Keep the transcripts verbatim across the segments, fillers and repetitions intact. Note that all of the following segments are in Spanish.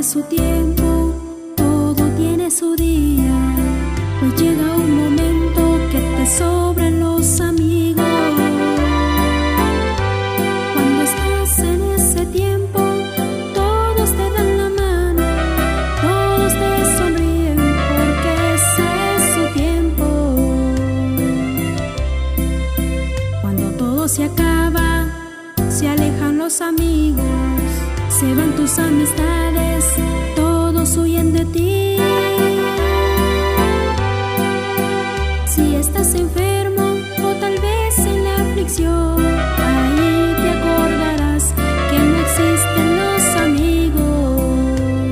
su tiempo, todo tiene su día. Hoy llega un momento que te sobran los amigos. Cuando estás en ese tiempo, todos te dan la mano, todos te sonríen porque ese es su tiempo. Cuando todo se acaba, se alejan los amigos, se van tus amistades, todos huyen de ti. Si estás enfermo o tal vez en la aflicción, ahí te acordarás que no existen los amigos.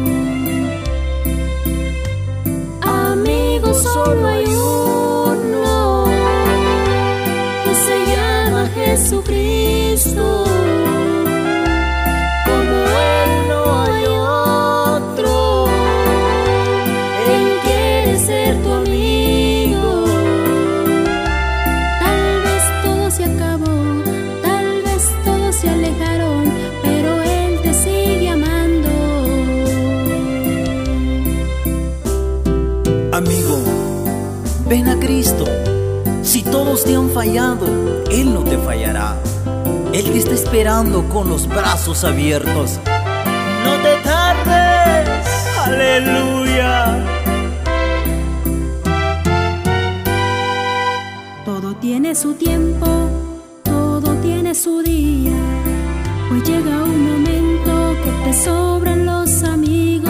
Amigos solo hay uno, que se llama Jesucristo. Amigo, ven a Cristo. Si todos te han fallado, Él no te fallará. Él te está esperando con los brazos abiertos. No te tardes, aleluya. Todo tiene su tiempo, todo tiene su día. Hoy llega un momento que te sobran los amigos.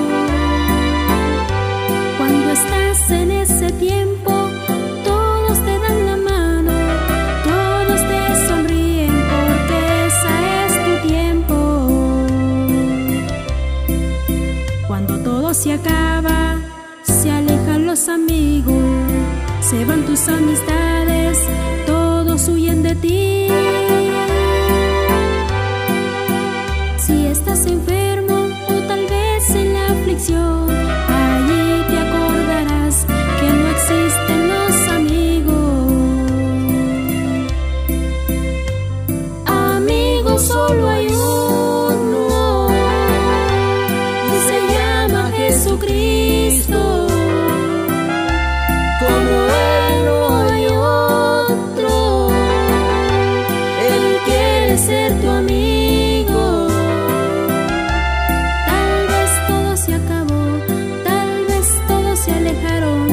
Cuando estás en ese tiempo, todos te dan la mano, todos te sonríen porque ese es tu tiempo. Cuando todo se acaba, se alejan los amigos, se van tus amistades, todos huyen de ti. Si estás enfermo o tal vez en la aflicción, allí te acordarás que no existen los amigos. Amigos solo hay uno, y se llama Jesucristo. Como Él no hay otro, Él quiere ser tu amigo. Tal vez todo se acabó, tal vez todos se alejaron,